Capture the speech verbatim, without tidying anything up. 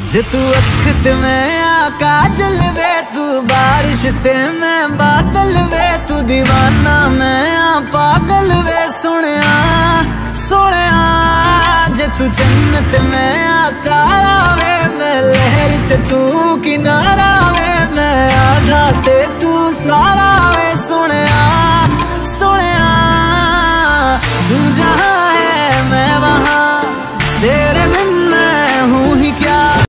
जे तू अख ते मैं आ काजल वे, तू बारिश ते मैं बादल वे, तू दीवाना मैं आ पागल वे। सुनिया सुनिया जे तू जन्नत मैं आ तारा वे, मैं लहर ते तू किनारा वे, मैं आधा ते तू सारा